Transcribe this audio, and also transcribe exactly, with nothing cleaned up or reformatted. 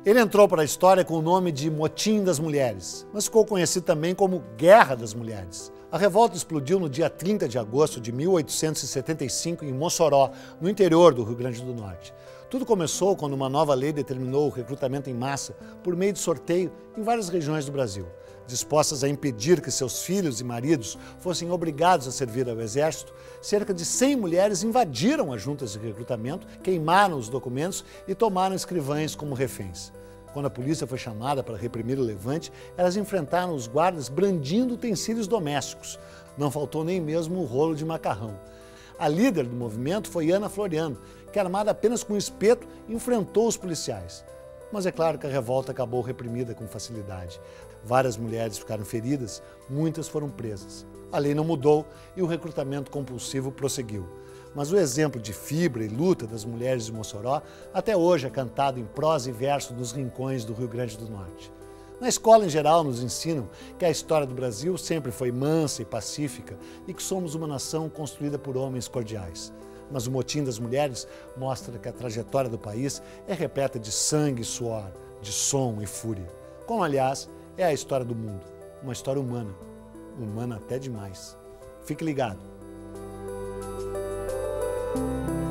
Ele entrou para a história com o nome de Motim das Mulheres, mas ficou conhecido também como Guerra das Mulheres. A revolta explodiu no dia trinta de agosto de mil oitocentos e setenta e cinco em Mossoró, no interior do Rio Grande do Norte. Tudo começou quando uma nova lei determinou o recrutamento em massa por meio de sorteio em várias regiões do Brasil. Dispostas a impedir que seus filhos e maridos fossem obrigados a servir ao exército, cerca de cem mulheres invadiram as juntas de recrutamento, queimaram os documentos e tomaram escrivães como reféns. Quando a polícia foi chamada para reprimir o levante, elas enfrentaram os guardas brandindo utensílios domésticos. Não faltou nem mesmo o rolo de macarrão. A líder do movimento foi Ana Floriano, que, armada apenas com espeto, enfrentou os policiais. Mas é claro que a revolta acabou reprimida com facilidade. Várias mulheres ficaram feridas, muitas foram presas. A lei não mudou e o recrutamento compulsivo prosseguiu. Mas o exemplo de fibra e luta das mulheres de Mossoró até hoje é cantado em prosa e verso nos rincões do Rio Grande do Norte. Na escola, em geral, nos ensinam que a história do Brasil sempre foi mansa e pacífica e que somos uma nação construída por homens cordiais. Mas o Motim das Mulheres mostra que a trajetória do país é repleta de sangue e suor, de som e fúria. Como, aliás, é a história do mundo, uma história humana, humana até demais. Fique ligado.